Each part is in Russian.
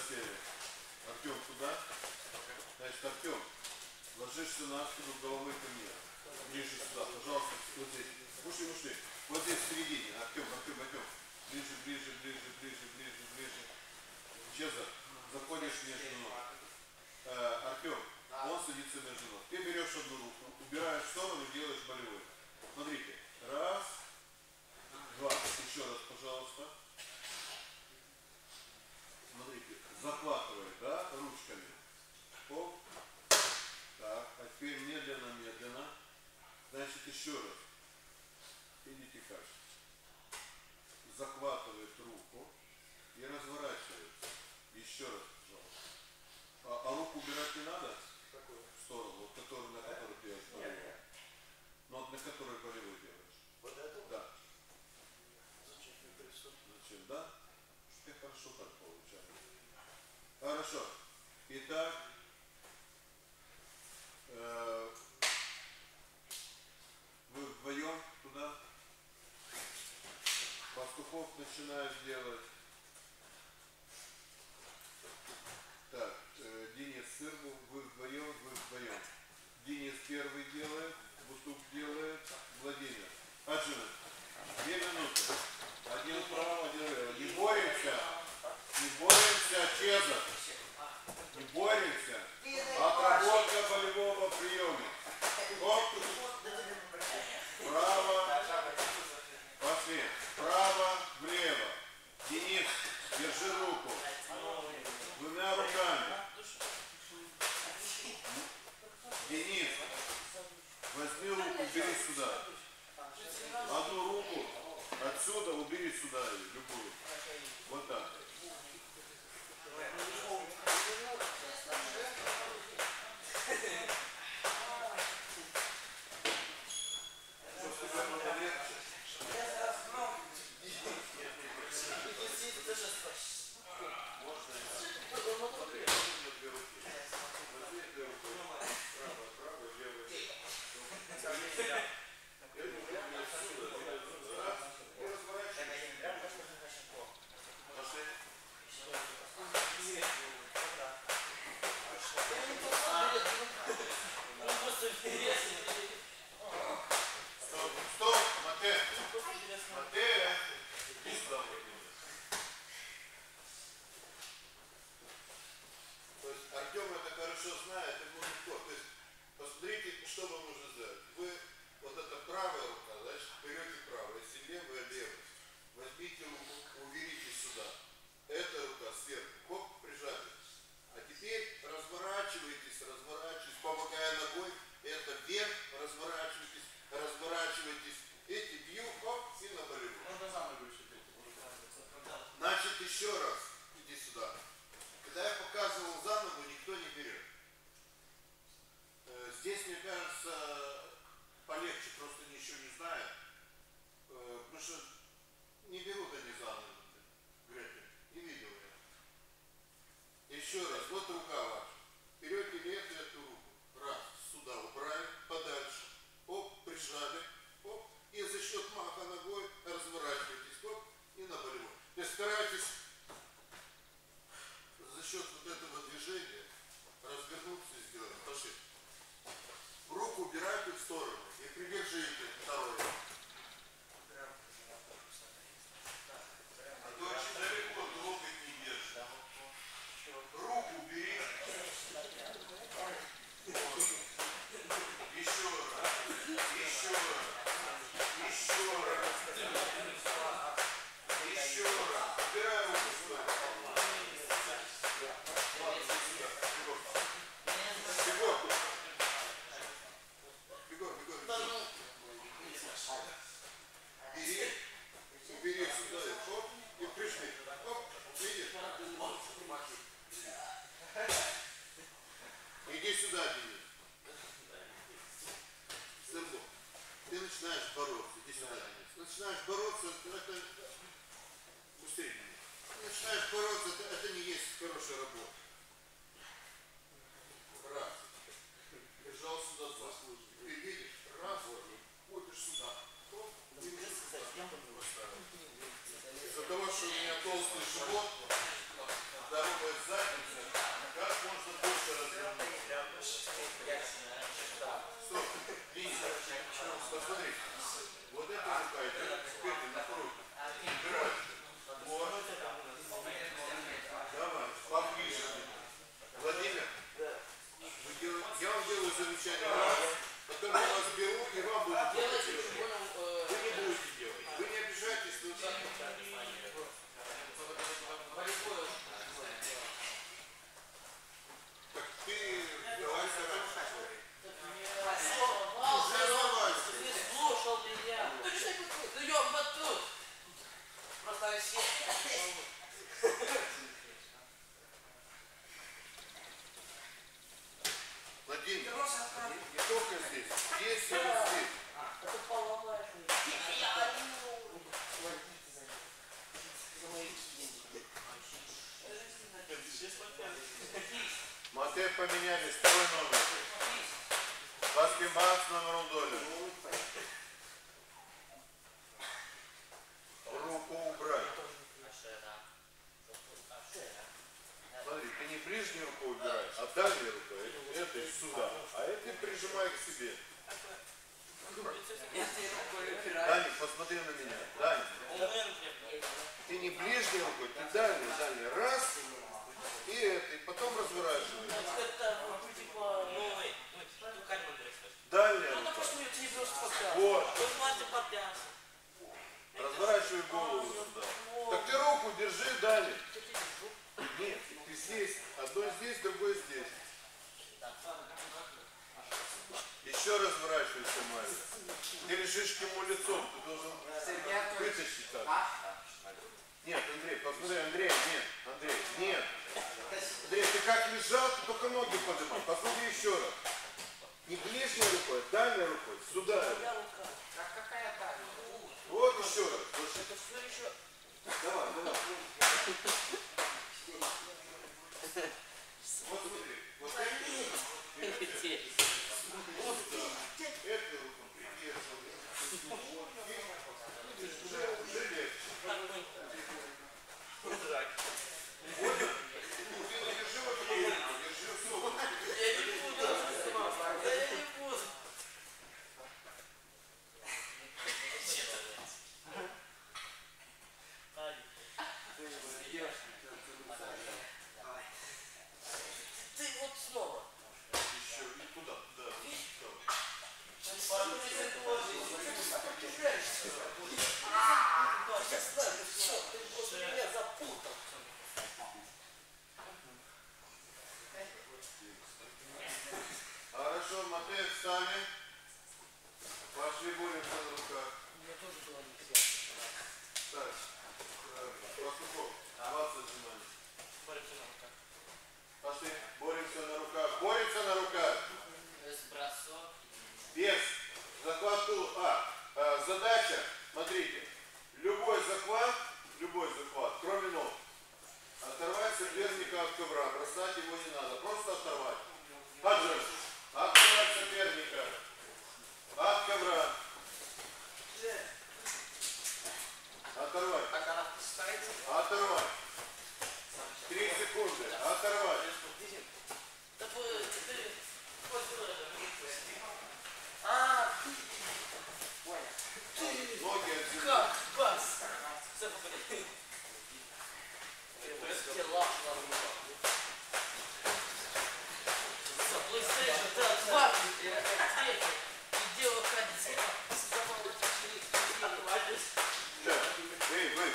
сели. Артем туда. Значит, Артем, ложишься на спину головой ко мне. Ближе сюда, пожалуйста, вот здесь. Ушли. Вот здесь в середине. Артем. Ближе. Чеза, заходишь между ног. Артем, он садится между ног. Ты берешь одну руку, убираешь в сторону и делаешь болевой. Смотрите. Раз, два. Еще раз, пожалуйста. Смотрите, захватывает, да, ручками. Оп. Так, а теперь медленно. Значит, еще раз. Видите как? Захватывает руку и разворачивается. Еще раз, пожалуйста. А руку убирать не надо? Какую? В сторону, вот которую, на которую делаешь болевой. Ну вот на которую болевой делаешь. Вот эту? Да. Зачем не присутствует? Зачем, да? Ты хорошо так получается. Хорошо. Итак, вы вдвоем туда. Пастухов начинает делать. Так, Денис Сырбу, вы вдвоем. Денис первый делает, Бутук делает, Владимир. Аджина, 2 минуты. Один вправо, один влево. Не боремся, Чеза. Не боремся. Отработка болевого приема. Оп. Право. Пошли. Право, влево. Денис, держи руку. 2 руками. Денис, возьми руку, убери сюда. Одну руку отсюда убери сюда, любую. Вот так. Еще раз, иди сюда. Когда я показывал за ногу, никто не берет. Здесь, мне кажется, полегче, просто ничего не знаю. Потому что не берут они за ногу. Не видел я. Еще раз, вот рука ваша. Берете эту руку. Раз, сюда убрали, подальше. Оп, прижали. Оп, и за счет маха ногой разворачиваетесь. Оп, и на болевой. То есть старайтесь за счет вот этого движения развернуться и сделать. Пошли. Руку убирайте в сторону и придержите второй. А то очень далеко локоть не держит. Руку убери. Еще раз. Убирай руку в сторону. Убери сюда, оп, и пришли. Оп, видишь? Иди сюда, Денис. Сырбу, ты начинаешь бороться. Иди сюда, Денис. Начинаешь бороться, это быстрее. Начинаешь бороться, это не есть хорошая работа. Раз. Прижал сюда два. Ты видишь? Раз. Ходишь сюда. Оп, и уже сюда. Из-за того, что у меня толстый живот, здоровая задница. замечание раз, потом я вас беру и вам буду делать. Вы не будете делать. Вы не обижайтесь, что так. Так ты давай сразу. Уже оставайся. Ты слушал меня. Ты что ты ёб тут? Просто все. Владимир, не только здесь, есть и вот здесь. Это поломаешь меня. Матвей поменяли, второй номер. Баскетбол с номером доля. Руку убрать. Смотри, ты не ближней рукой убираешь, а дальней рукой. Это сюда. А это прижимай к себе. Даник, посмотри на меня. Даник. Ты не ближней рукой, ты дальней. Раз. И это. И потом разворачивай. Дальняя рука. Вот. Разворачивай голову сюда. Так ты руку держи дальше. Нет, ты здесь. Одно здесь, другое здесь. Еще разворачивайся, Мария. Ты лежишь к нему лицом. Ты должен вытащить так. Нет, Андрей, посмотри, Андрей, нет. Андрей, нет. Андрей, ты как лежал, ты только ноги поднимай. Посмотри еще раз. Не ближней рукой, а дальней рукой. Сюда. Вот еще раз. Давай. Вот смотри. Вот это эту руку придерживай. Уже легче. Понял? Ты не держи вот эту руку, держи все. Я не буду. Ты вот снова. Еще и туда. Хорошо, Матвей, встали. Пошли, боремся на руках. Так, Пастухов, 20 внимания. Пошли, боремся на руках. Боремся на руках. Без. Захват тула. Задача, смотрите, любой захват, кроме ног, оторвать соперника от ковра, бросать его не надо, просто оторвать. Хаджи, оторвать соперника от ковра. Оторвать. Оторвать. 3 секунды. Оторвать. Ноги от земли. Как? Бас! Эй, вы.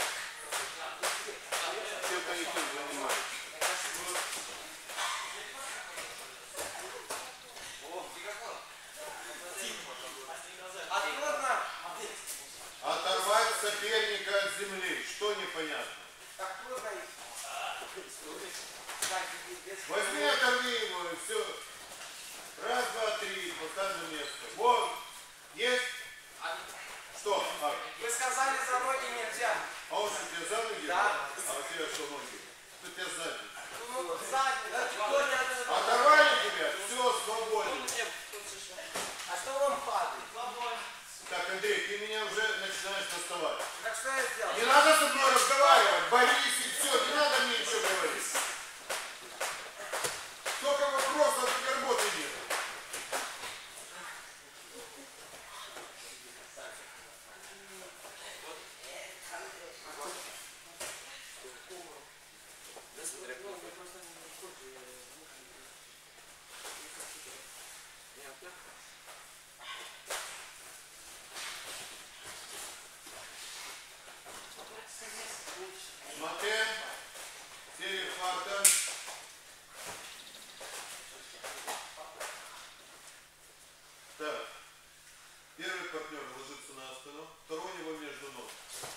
Чем они тут занимаются? Оторвать соперника от земли. Что непонятно? Возьми, оторви его и все. Раз, два, три. Поставь на место. Вот. Есть? Что? Вы сказали, за ноги нельзя. А он что, тебя за ноги? Да. А у тебя что ноги? Что тебя сзади? Ну, сзади. Оторвали тебя? Все, свободен. А что вам падает? Так, Андрей, ты меня уже начинаешь доставать. Так что я сделал? Не надо со мной разговаривать. Борис и все. Не надо мне ничего говорить. Только вопросов, только работы нет. партнер ложится на спину, второй у него между ног.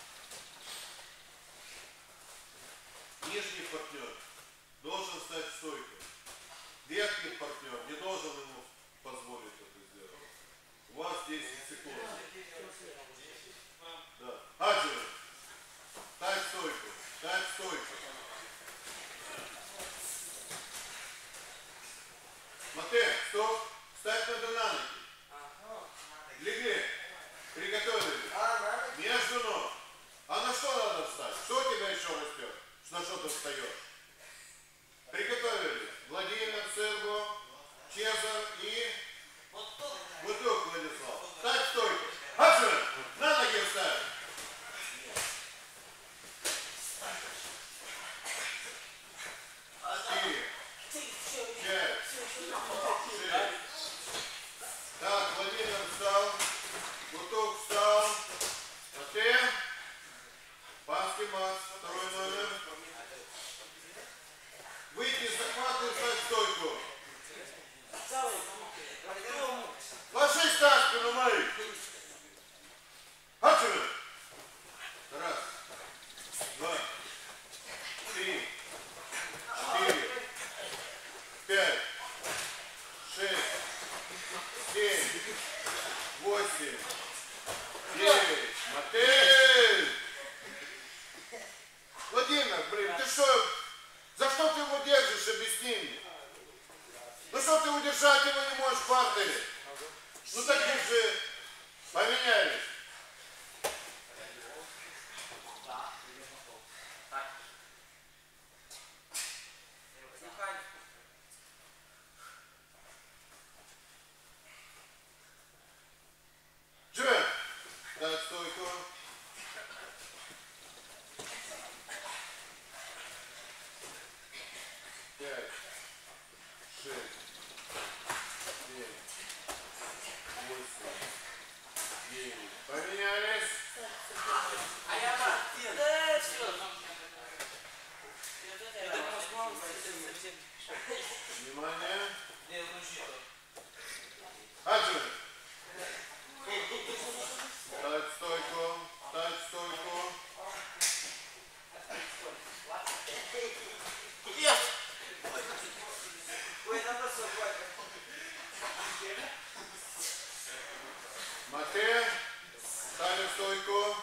Нижний партнер должен стать в стойку. Верхний партнер не должен ему позволить это сделать. У вас 10 секунд. Да. Аджи, ставь стойку, ставь стойку. Матэ, стоп, ставь надо на ноги. Легли, приготовили. Между ног. А на что надо встать? Что у тебя еще растет? На что ты встаешь? Приготовили. Владимир, Серго, Чезар и Бутук Владислав. Ставь стойку. Аджи, на ноги вставь. 4, 5, 6. Так, Владимир встал. Бутук встал. Матэ. Панский Макс, второй номер. Выйти из захвата и встать в стойку. Ложись на спину, мои. Отсюда. Раз, два, 3, 4, 5, 6, 7, 8, 9. Матэ! Владимир, блин, ты что? За что ты его держишь, объясни мне? Ну что ты удержать его не можешь в партере? Ну таких же поменялись. Че? Дать стойку. Пять, 6, 7, 8, 9. Поменялись. А я так. Да, все. Внимание. Аджи. Дать стойку. Дать стойку. Yes. Матэ. Стали в стойку.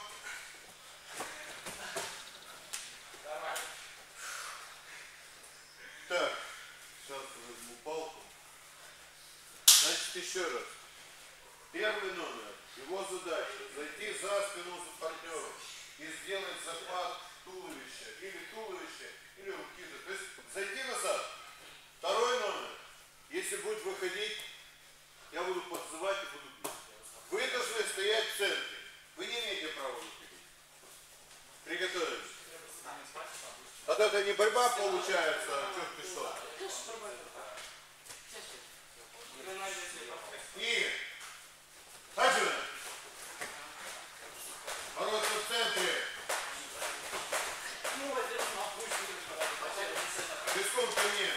Так, сейчас возьму палку. Значит, еще раз. Первый номер. Его задача зайти за спину за партнером и сделать захват туловища. Или руки. То есть зайти назад. Второй номер. Если будет выходить, я буду подзывать и буду бить. Вы должны стоять в центре. Вы не имеете права выходить. Приготовились. А то это не борьба получается, а черт ты что. И Аджи. Бороться в центре. Песком ко мне.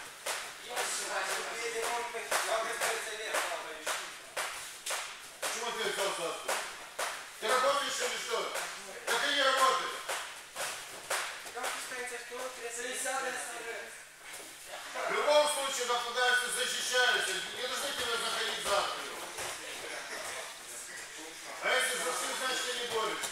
Почему ты взял за спину? Ты работаешь или что? Да ты не работаешь. В любом случае нападающие защищаются. Не должны тебя заходить за спину. А если зашли, значит ты не борешься.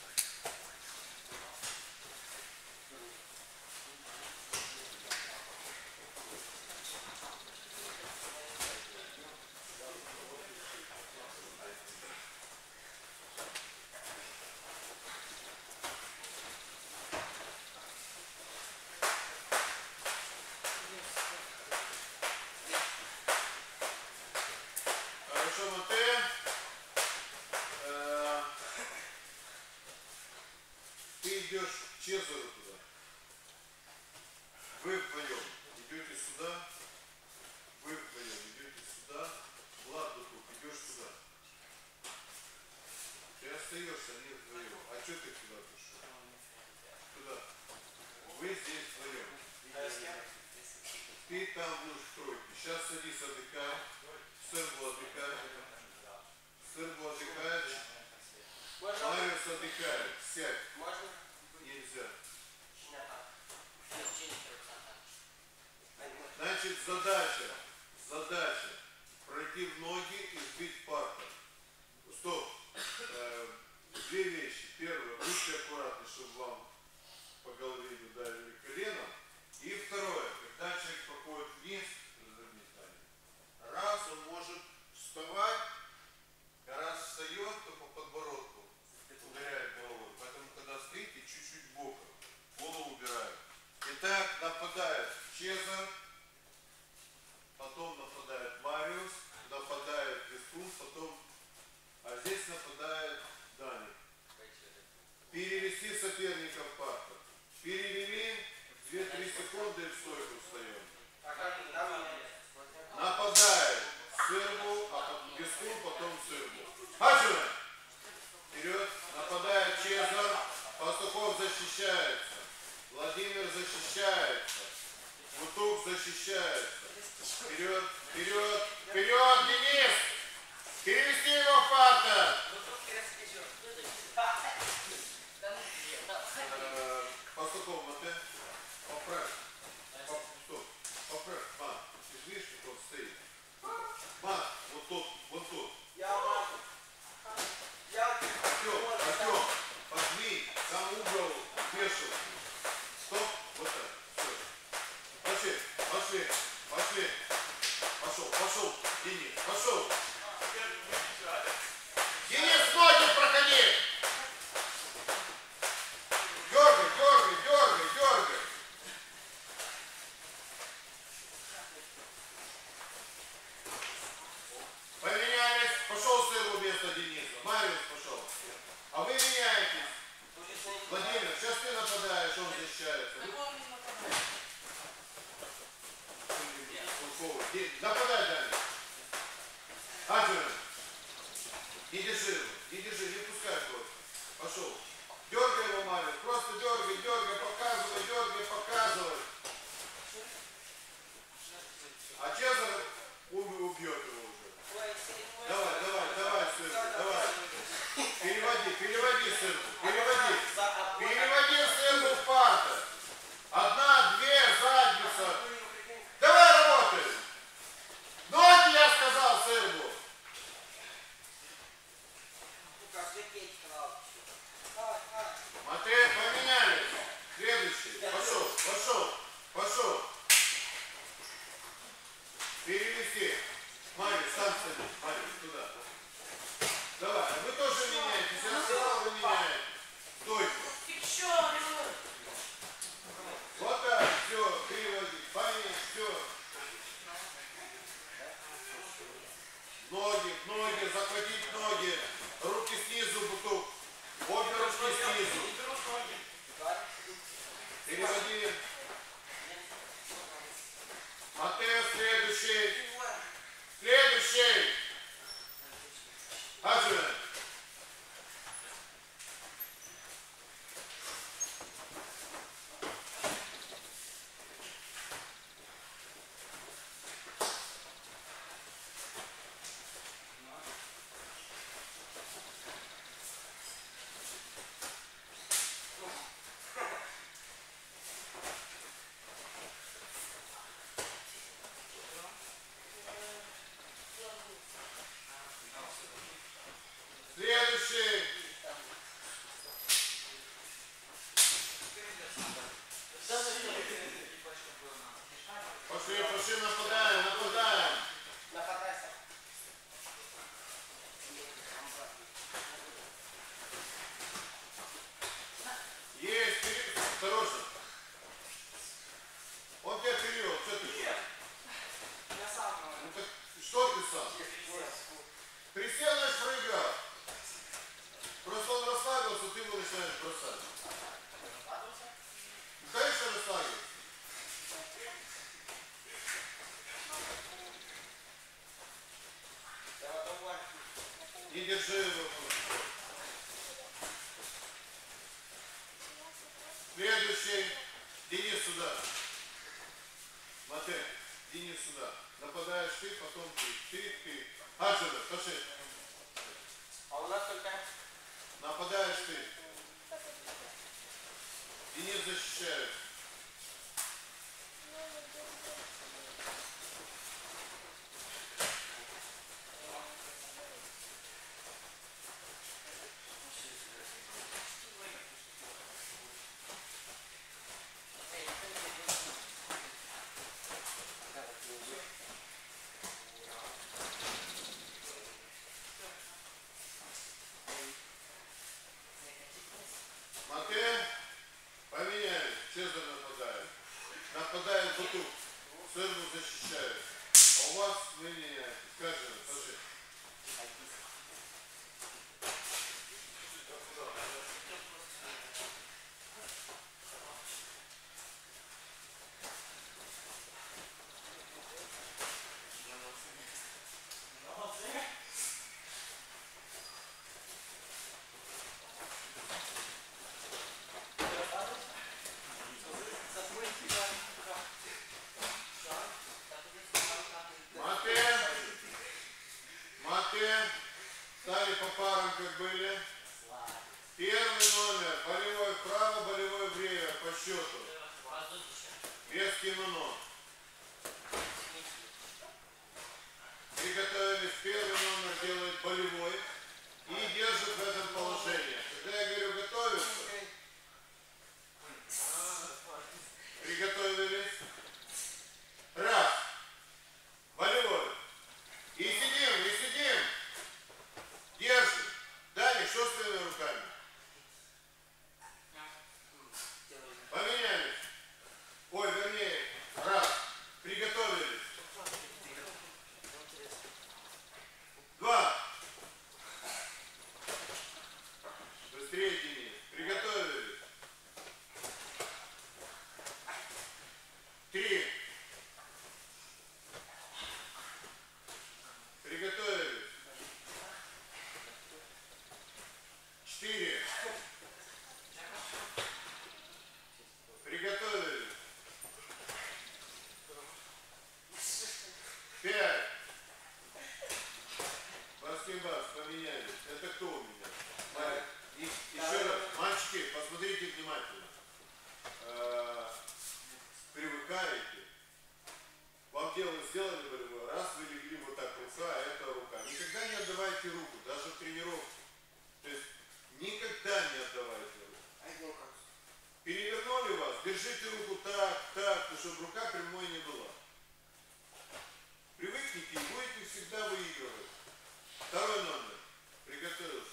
Хорошо, Матэ. Ты идешь к Чезару туда. Вы вдвоем идете сюда. Вы вдвоем идете сюда. Влад, Бутук, идешь сюда. Ты остаешься, они вдвоем. А что ты туда пришел? Туда. Вы здесь вдвоем. Ты там будешь в тройке. Сейчас садись, отдыхай. Серго отдыхай. Серго отдыхай. ноги и сбить партер. Стоп. Две вещи. Первое, будьте аккуратны, чтобы вам по голове не ударили коленом. И второе, когда человек проходит вниз, раз он может вставать, а раз встает, то по подбородку ударяет головой. Поэтому, когда стоите, чуть-чуть боком, голову убирают. Итак, нападает Чезар, потом нападает Мариус, нападает Вестун, потом, а здесь нападает Дани. Перевести соперника в партер. Перевели, 2-3 секунды и в стойку встаем. Нападает Сырбу, а потом Вестун, потом Сырбу. Хаджина! Вперед, нападает Чезар, Пастухов защищается. Владимир защищается. Бутук защищается. Вперед, вперед, вперед, Денис! Перевести его в партер! Пастухов, Мате, поправь. Стоп, поправь, Мат. Ты видишь, как он стоит? Мат, вот тут, вот тут. Артем, подвинь, там угол вешал. Стоп, вот так, все. Пошли, пошли. Пошел, Денис, пошел. Денис, ноги проходи. Дергай. Поменялись, пошел Сырбу вместо Дениса. Мариус пошел. А вы меняетесь. Владимир, сейчас ты нападаешь, он защищается. Нападай, Дани. Аджин. Не держи его, не пускай его. Пошел. Дергай его, Мариус. Просто дергай, показывай. А Чезар убьет его уже. Давай, Сырбу, давай. Переводи, Сырбу, переводи Сырбу в партер. 1-2, задница. Давай работай. Ноги, я сказал Сырбу. Матвей, поменялись. Следующий. Пошел. Перевести. Мариус, сам садись. Мариус, туда. Давай, вы тоже меняетесь. Я сказал, вы меняетесь. Стойку. Вот так, все, переводи. Поменять, все. Ноги, захватить ноги. Руки снизу, Бутук. Обе руки снизу. Переводи. Матео, следующий. Аджин. Пошли, нападаем. Есть, осторожно. Он тебя перевел, что ты? Я сам. Ну так, что ты сам? Присел, значит, проиграл. Просто он расслабился, ты его начинаешь бросать. Ну, конечно, расслабился. Не держи его. Следующий. Денис сюда. Матвей, Денис сюда. Нападаешь ты, потом ты. Аджина, пошли. А у нас только... Нападаешь ты. Денис защищает. Вставьте. Стали по парам, как были. Первый номер. Болевой вправо, болевой влево. По счету. Без кимоно. Приготовились. Первый номер делает болевой. И держит в этом положении. Когда я говорю готовиться, приготовились. Раз. Болевой. И сидим, и сидим. Держим. Далее, что с твоими руками? Поменялись. Ой, вернее, раз. Приготовились. Два. Быстрее, Денис. Приготовились. Три. Приготовились. Четыре. Приготовились. Пять. Баскетбас, поменялись. Это кто у меня? Еще раз. Мальчики, посмотрите внимательно. Привыкаете. Вам тело сделали болевой. Раз вы легли вот так, рука, а это рука. Никогда не отдавайте руку, даже в тренировке. То есть никогда не отдавайте руку. Перевернули вас, держите руку так, чтобы рука прямой не была. Привыкните и будете всегда выигрывать. Второй номер. Приготовился.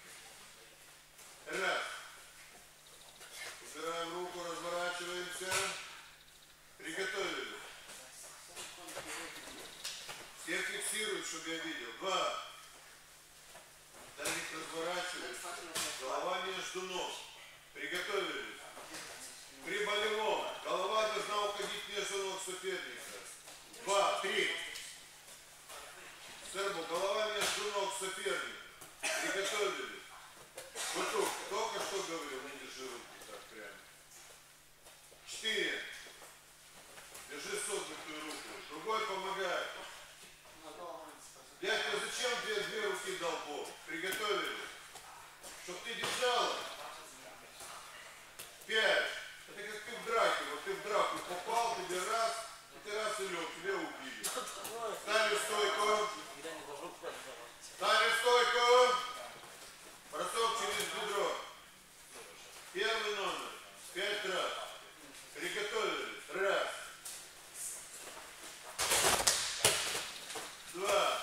Раз. Убираем руку, разворачиваемся. Приготовились. Все фиксируют, чтобы я видел. Два. Далее разворачиваемся. Голова между ног. Приготовились. При болевом голова должна уходить между ног соперника. Два, три. Сербу, голова между ног соперника. Приготовились. Вот только что говорил, не держи руки так прямо. Четыре. Держи согнутую руку. Другой помогает. Дядька, зачем две руки дал Бог? Приготовились. Чтоб ты держала. Пять. Это как ты в драке. Вот ты в драку попал, тебе раз, и ты раз и лег, тебя убили. Стали в стойку. Стали в стойку. Бросок через бедро. Первый номер. 5 раз. Приготовились. Раз. Два.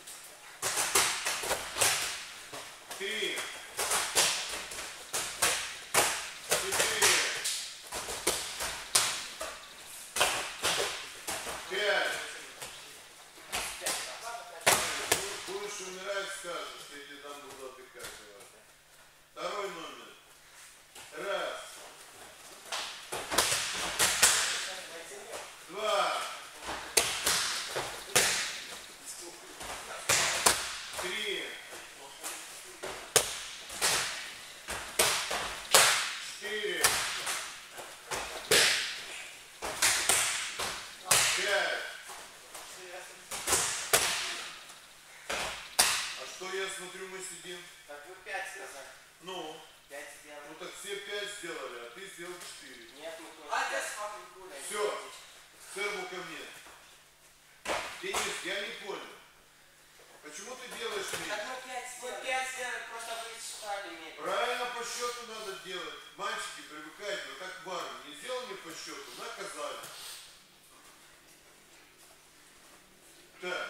Три. Четыре. Пять. Будешь умирать, скажешь, что я тебе там буду отдыхать. Второй номер. Раз. Два. Три. Четыре. Пять. А что я смотрю, мы сидим? Так вы 5 сказали. Ну, 5 сделали. ну так все 5 сделали, а ты сделал 4. Нет, мы тоже. А ты смотри, Все, Сербу ко мне. Денис, я не понял. Почему ты делаешь Так мне? мы 5 сделали. Мы 5 сделали, просто вы считали мне. Правильно по счету надо делать. Мальчики, привыкайте, вот как в армии. Не сделали по счету, наказали. Так,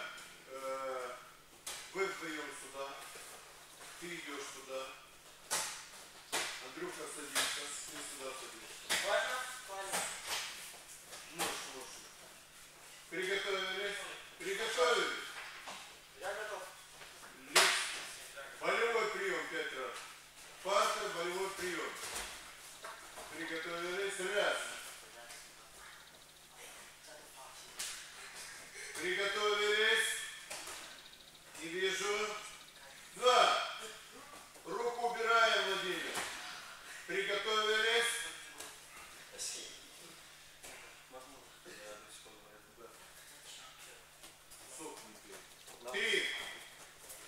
вы вдвоем сюда. Ты идешь туда. Андрюха, садись. Ты сюда садись. Можно? Можно. Можешь. Приготовились? Приготовились? Я готов. Болевой прием 5 раз. Партер, болевой прием. Приготовились. Раз. Приготовились. Не вижу. Два. Руку убираем, Владимир. Приготовились. Три.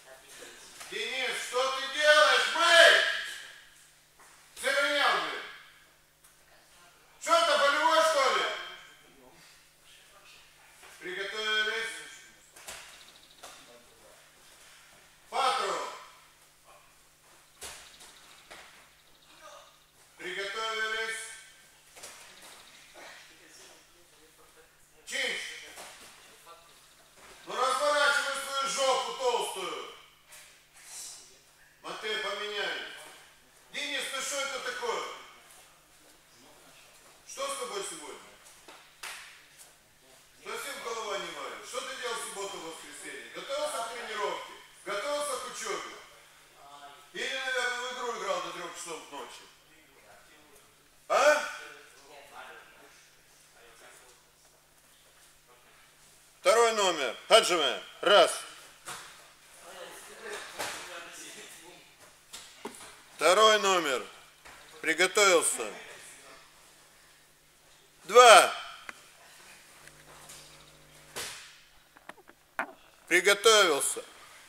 ногу толстую. Матвей, поменяй. Денис, ну что это такое? Что с тобой сегодня? Совсем голова не варит. Что ты делал в субботу и воскресенье? Готовился к тренировке? Готовился к учебе? Или, наверное, в игру играл до 3 часов ночи? А? Второй номер. Хаджиме. Раз. Второй номер. Приготовился. 2. Приготовился.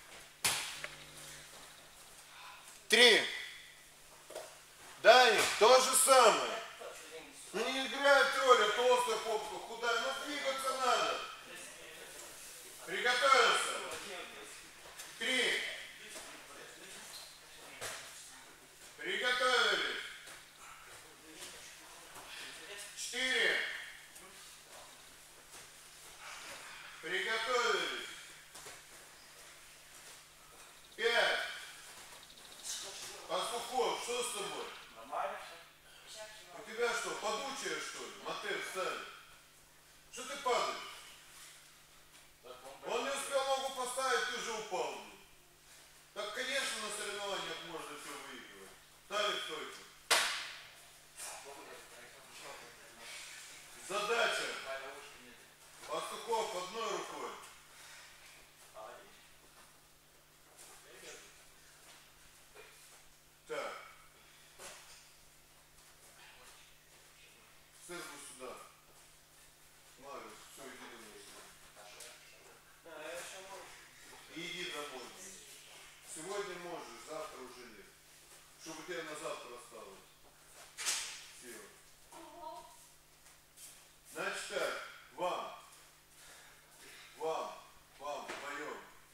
3. Даник, то же самое. Ну не играет роли, толстая попка, худая, но двигаться надо. Приготовился. 3. Приготовились. 4. Приготовились. 5. Пастухов, что с тобой? Нормально У тебя что, подучая что ли? Мотель ставит. Что ты падаешь? Он не успел ногу поставить, ты же упал. Так, конечно, на соревнованиях можно все выигрывать. Ставить стойку. Задача. Пастухов одной рукой. Так. Сырку сюда. Марис, все, иди домой. Иди домой. Сегодня можешь, завтра уже нет. Чтобы тебе на завтра осталось. Все. Значит так, вам вдвоем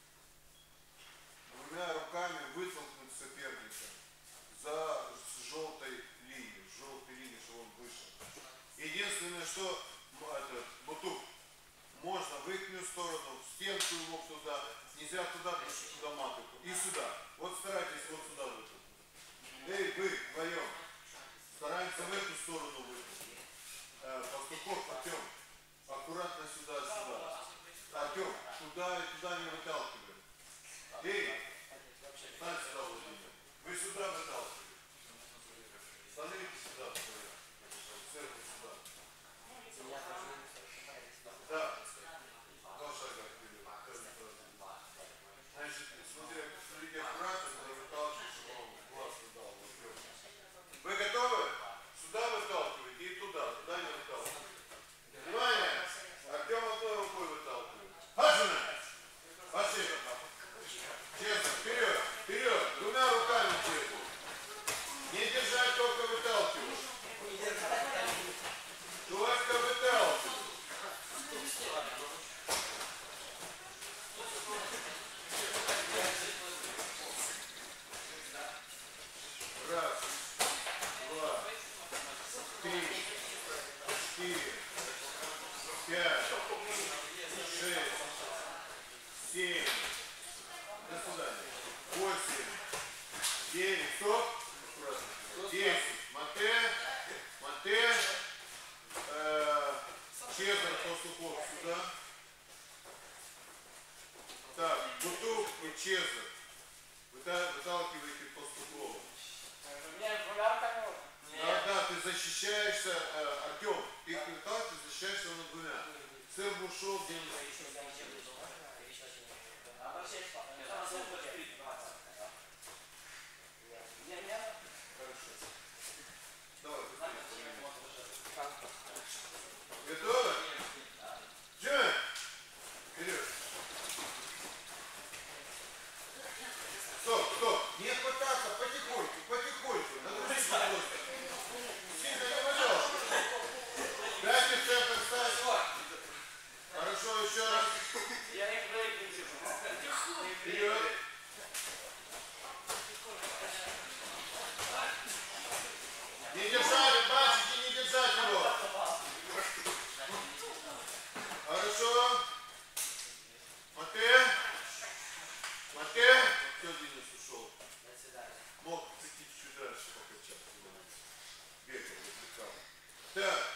двумя руками вытолкнуть соперника за желтой линией, чтобы он вышел. Единственное, что бутук можно в их сторону, в стенку его туда, нельзя туда, потому что туда матрику. И сюда. Вот старайтесь вот сюда вытолкнуть. Эй, вы вдвоем. Стараемся в эту сторону вытолкнуть. Пастухов, Артем, аккуратно сюда. Артем, туда и туда не выталкиваем. Эй, стань сюда, Владимир. Вы сюда выталкиваете. Становитесь сюда, сверху сюда. Да. 2 шага вперед. Значит, смотрите аккуратно, когда выталкиваете, чтобы он глаз не дал. Вы готовы? Сюда выталкиваете и туда не выталкиваете. Внимание! Артем одной рукой выталкивает. Хаджина! Пошли! Честно, вперед! Двумя руками честно. Не держать, только выталкивать. Только выталкивать. Раз, 2, 3, 4, 5, 6, 7, до свидания, 8, 9, стоп, 10, Мате, Чезар, Пастухов сюда. Так, Бутук и Чезар. Выталкиваете Пастухова. Да, ты защищаешься, Артем, ты их выталкиваешь, защищаешься на двумя. Сыр ушел, Денис. Готовы? Джимми! Вперед! Стоп! Не пытаться, потихоньку. Нагрузись просто. Сильно не пожалуйста. Дайте центр стать. Хорошо, еще раз. Вперед. кто Денис ушел? До свидания. Мог идти чуть дальше покачать. Бегал, отвлекал. Так.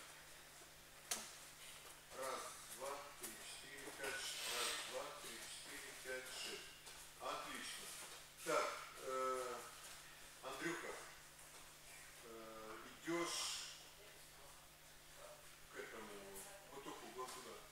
Раз, два, три, четыре, пять, раз, два, три, четыре, пять, шесть. Отлично. Так, Андрюха, идешь к этому, вот туда.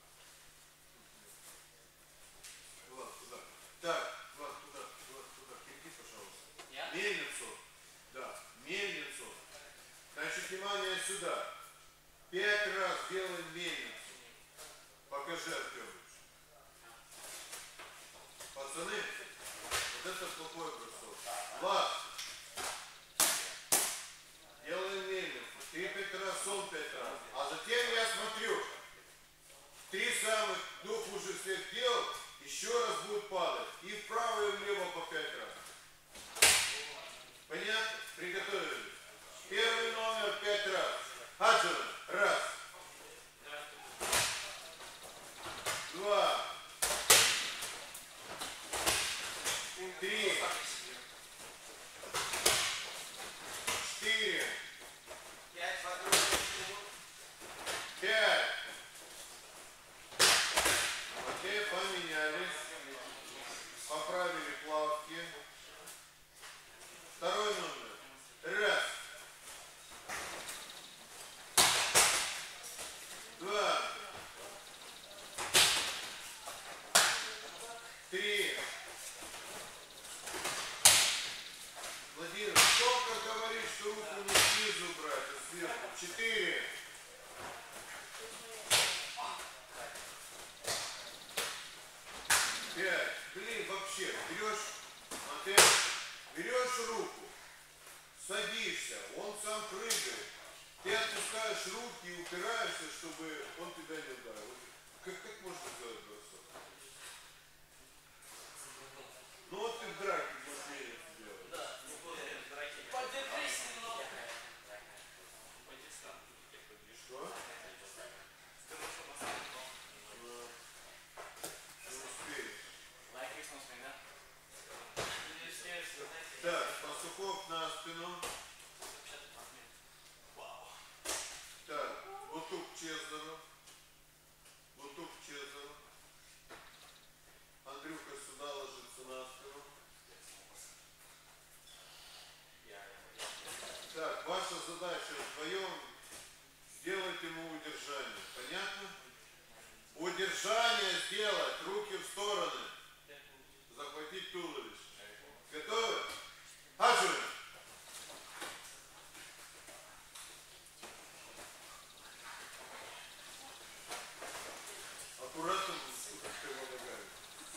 Влад, туда. Так, Влад, туда. Перейди, пожалуйста. Я? Мельницу. Да, мельницу. Значит, внимание сюда. 5 раз делаем мельницу. Покажи, Артемыч. Пацаны, вот это плохой бросок. Влад, делаем мельницу. Ты 5 раз, он 5 раз. А затем я смотрю. 3 самых, хуже всех дел, еще раз будет падать. И вправо, и влево по 5 раз. Понятно? Приготовились. Первый номер 5 раз. Хаджина. Раз. 2. 3. 4. 5. Окей, поменялись. Поправили плавки. Второй номер. Раз. 2. 3. Владимир, только говорит, что руку не снизу брать, а сверху. 4. 5. Блин, вообще, берешь руку, садишься, он сам прыгает. Ты отпускаешь руки и упираешься, чтобы он тебя не ударил. Как можно сделать бросок? Ну вот ты в драке будешь мерить делать. Да, подержись немного. Что? Не успеешь. Так, Пастухов на спину. Так, вот тут к Чезару. Андрюха сюда ложится на спину. Так, ваша задача вдвоем сделать ему удержание. Понятно? Удержание сделать. Руки в стороны. Захватить туловище. Готовы? Хаджи! Аккуратно с его ногами.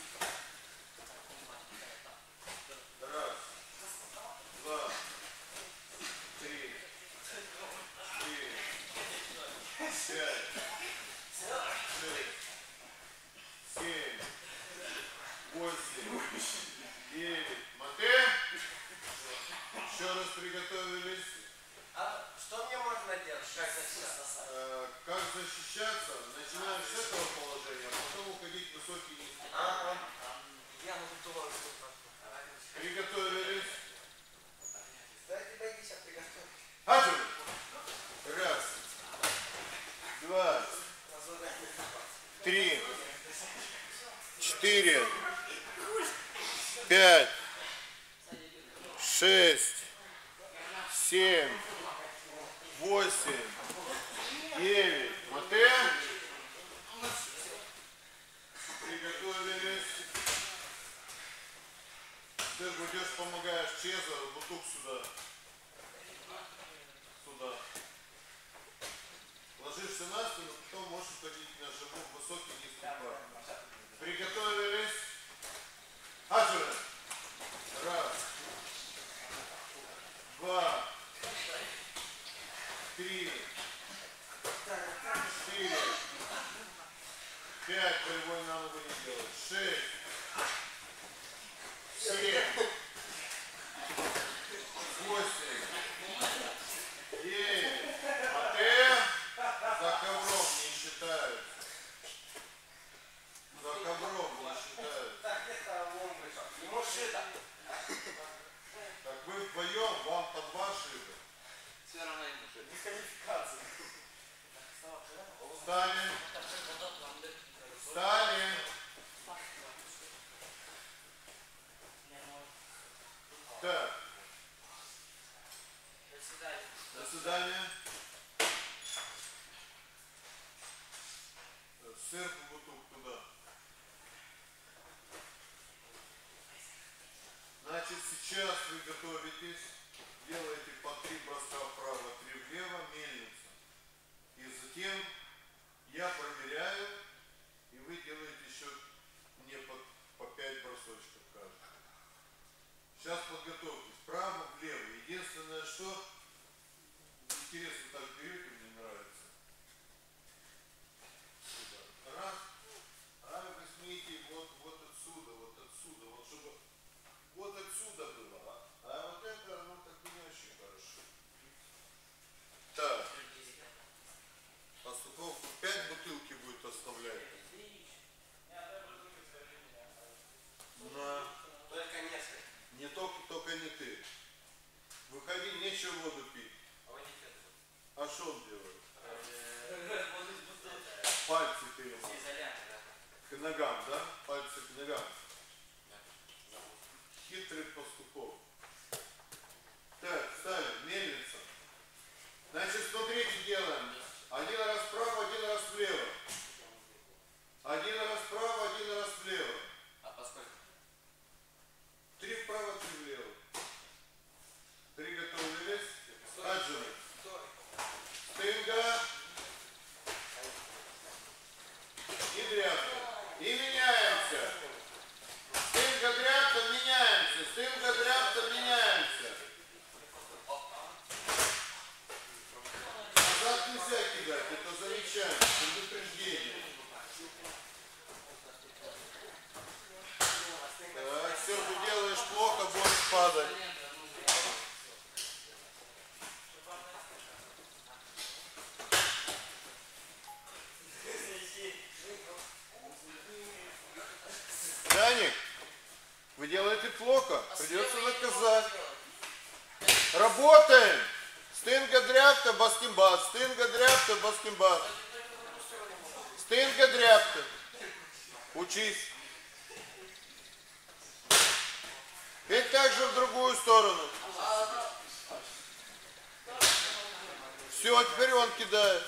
Раз, 2, 3, 4, 5, 6, 7, 8, 9. Мате. Еще раз приготовились. А что мне можно делать? Как защищаться? Начинаем с этого положения, а потом уходить в высокий низкий. Я могу тоже. Приготовились. Дайте байки сейчас приготовить. Хаджи! Раз, 2, 3, 4, 5, 6, 7, 8, 9. Мате. Приготовились. Ты будешь, помогаешь Чезару, бутук сюда. Ложишься на спину, потом можешь уходить на живот высокий низкий пар. Приготовились. Хаджи. Раз, 2, 3, 4, 5. Боевой на ногу не делать. 6, 7, 8, 9. Мате. За ковром не считаются. За ковром не считаются. Так, это ломбы. Ему шито. Так вы вдвоем, вам под ваши. Все равно ему шито. Дисквалификация. Встали. Встали. Так. До свидания. До свидания. Сверху бутылку туда. Значит, сейчас вы готовитесь, делаете по 3 броска вправо, 3 влево, мельница. И затем я проверяю, и вы делаете еще мне по 5 бросочков каждый. Сейчас подготовьтесь. Вправо, влево. Единственное, что интересно так берете, мне нравится. Сюда. Раз. А вы смените вот отсюда, вот чтобы вот отсюда было. А вот это, ну, как бы не очень хорошо. Так. Пастухов 5 бутылки будет оставлять. На. Только несколько. Не только не ты. Выходи, нечего воду пить. А что он делает? Пальцы ты ему. К ногам, да? Пальцы к ногам. Хитрый пастухов. Так, ставим, мельница. Значит, смотрите, делаем. Один раз вправо, один раз влево. Один раз вправо, один раз влево. А поскольку? 3 вправо, 3 влево. Приготовились. Аджуны. Стынга. И дряпка. И меняемся. Стынга, дряпка, меняемся. Стынга, дряпка, меняемся. Назад нельзя кидать, это замечание, предупреждение. Так, все, ты делаешь плохо, будешь падать. Даник, вы делаете плохо, придется наказать. Работаем! Стынга, дряпка, баскимбас. Стынга, дряпка, баскимбас. Стынга, дряпка. Учись. И также в другую сторону. Все, теперь он кидает.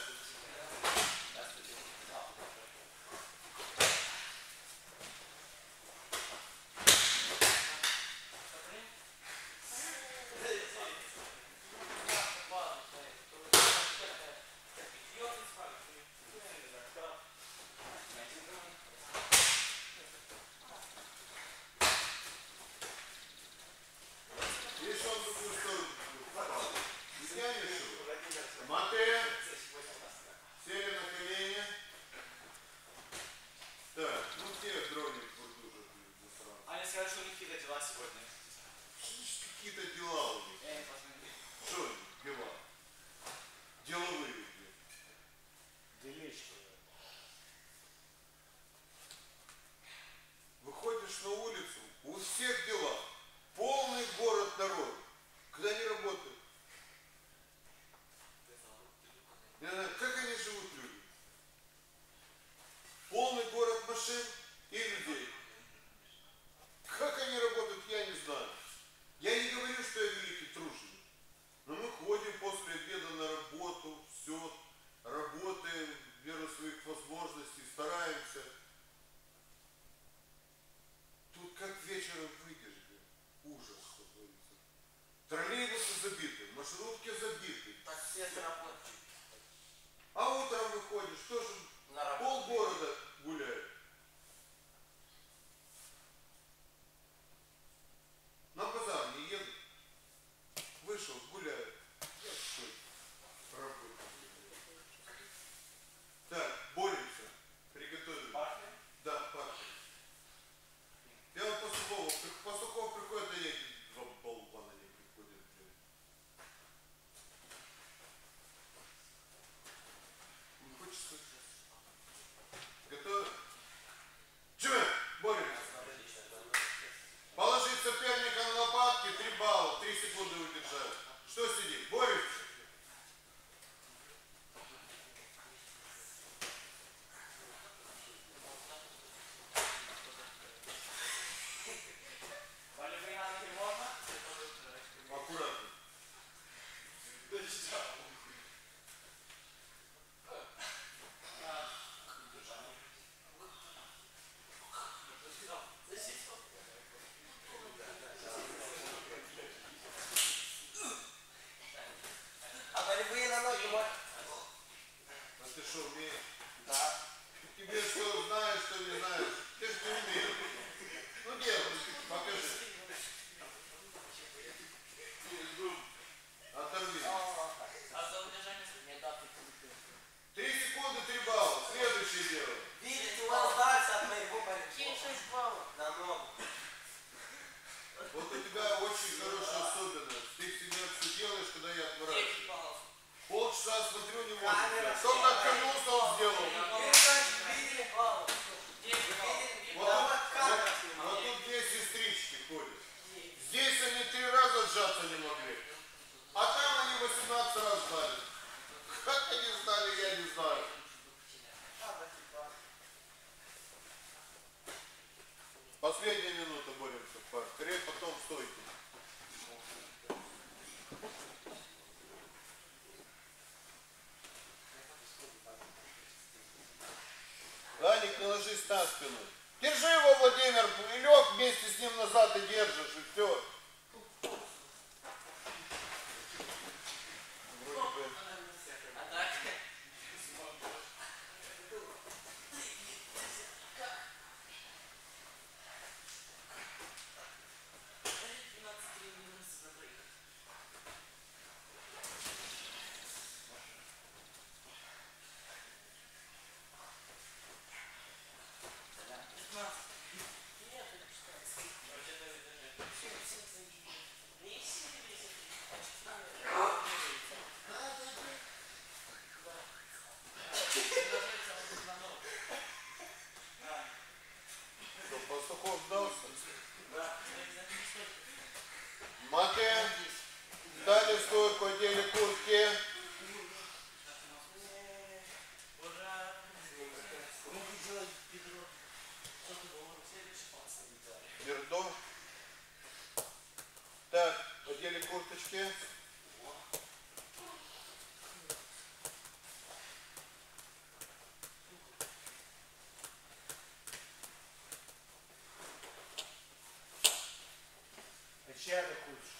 Если он в другую сторону попал, тянешь его. Мате. Сели на колени. Так, ну где дроник вот уже засрал? Аня сказала, что у них какие-то дела сегодня. Какие-то дела у них. Что они, дела? Деловые где? Делишки. Выходишь на улицу, у всех дела. Полный город народу. Когда они работают? Я знаю, как они живут, люди? Полный город машин и людей. Как они работают, я не знаю. Я не говорю, что я великий труженик. Но мы ходим после обеда на работу, все, работаем в меру своих возможностей, стараемся. Тут как вечером выйдешь, Что сидим? Боремся? Волевые на ноги можно? Аккуратно. А волевые на ноги можно? А ты что, умеешь? Да. Тебе что знаешь, что не знаешь? Ты же не умеешь. Ну делай, покажи. Оторви. А за удержание не даты. 3 секунды, 3 балла. Следующее дело. Видите, у вас дальше от моего Кинь волейбола. 6 баллов. Намного. Вот у тебя очень хорошая особенность. Ты всегда все делаешь, когда я 9 отворачиваюсь. баллов. Полчаса смотрю, не может. Камера Потом наткнулся, он сделал. Вы, значит, видели баллов? 9 баллов. Вот, Давай камеру вот снимай. тут 2 сестрички ходят. Здесь они 3 раза сжаться не могли. А там они 18 раз знали. Как они знали, я не знаю. Последняя минута боремся в партере, потом стойки. Ладик, не ложись на спину. Держи его, Владимир, и лег вместе с ним назад и держишь, и все. Вроде бы. А так? Что, Пастухов сдался? Маты. Дали в стойку, одели куртки. Бердо. Так, одели курточки. А чья ты хочешь?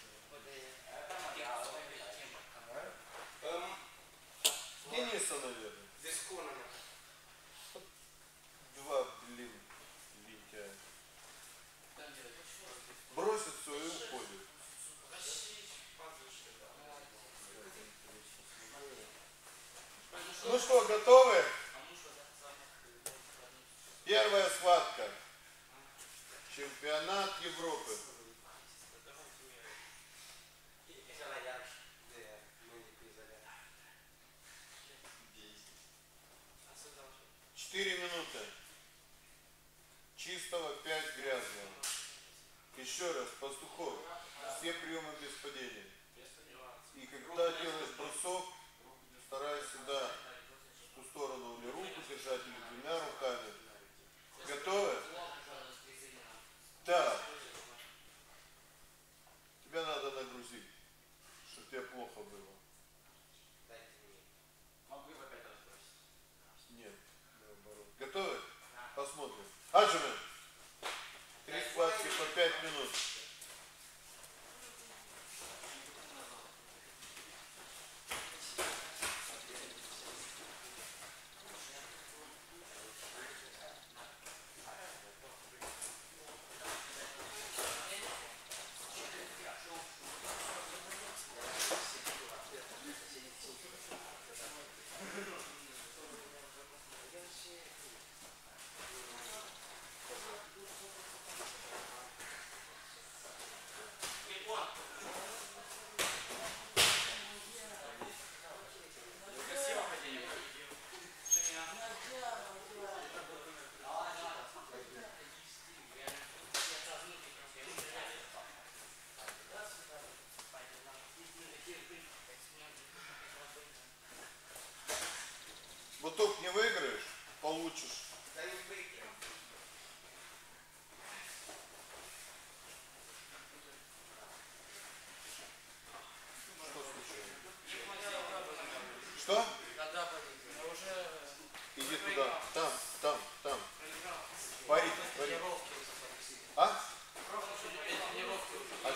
Дениса, наверное. Дисконами. 2, блин, лентяя. Бросит все и уходит. Ну что, готовы? Первая схватка. Чемпионат Европы. Ela já é muito pesada. 4 минуты. Чистого, 5 грязного. Еще раз, Пастухов. Все приемы без падения. И когда делаешь бросок, старайся сюда, в ту сторону, или руку держать, или 2 руками. Готовы? Так. Тебя надо нагрузить, чтобы тебе плохо было. Могу его опять разбросить. Нет, наоборот. Готовы? Посмотрим. Аджимен. 3 схватки по 5 минут.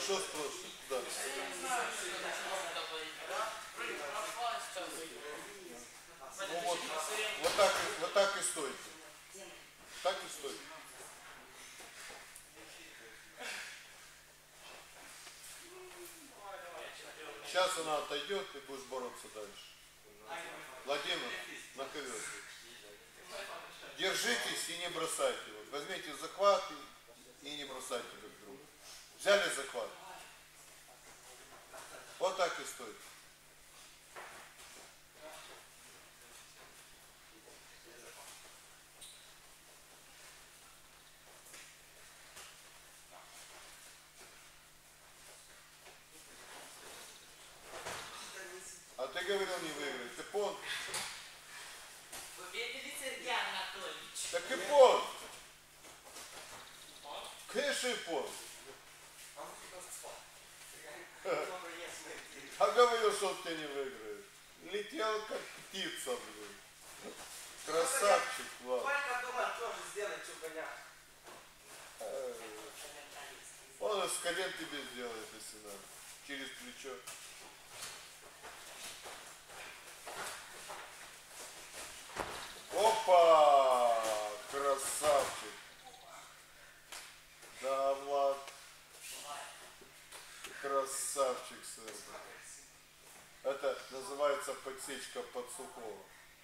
Хорошо спросим. Да. Я не знаю, что это можно говорить. Пропасть там. Ну вот так и стойте. Так и стойте. Сейчас она отойдет, и будешь бороться дальше. Владимир, на ковер. Держитесь и не бросайте. Вот. Возьмите захват и не бросайте друг друга. Взяли захват. Вот так и стоит. А ты говорил не выиграть. Ты пон. Вы видели, Сергей Анатольевич? Так и пон. Конечно и пон. А говорил, что он тебя не выиграет. Летел как птица, блин. Красавчик, ладно. Только думал тоже сделать чугуня. Он из колен тебе сделает, если надо. Через плечо. Опа! Красавчик. Да, Влад. Красавчик, сын. Это называется подсечка под сухого.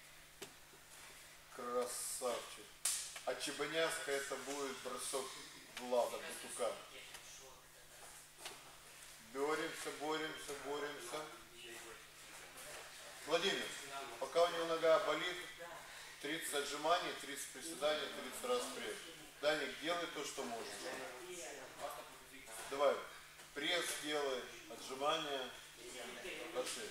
Красавчик. А Чебаняска это будет бросок Влада Бутука. Боремся, боремся, боремся. Владимир, пока у него нога болит, 30 отжиманий, 30 приседаний, 30 раз пресс. Даник, делай то, что можешь. Давай, пресс делай, отжимания. Пошли.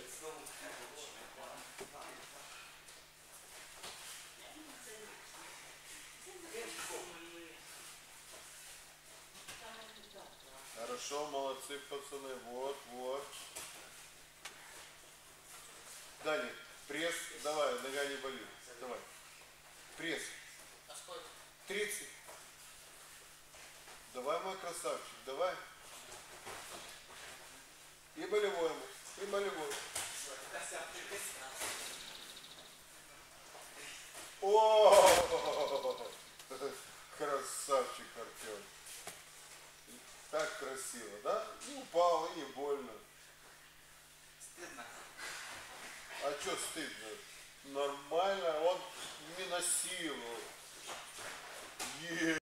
Хорошо, молодцы, пацаны. Вот, вот. Даник, пресс, давай, нога не болит. Давай. Пресс. А сколько? 30. Давай, мой красавчик, давай. И болевой, и болевой. О, красавчик, Артем. Так красиво, да? И упал, и не больно. Стыдно. А что стыдно? Нормально, он не на силу.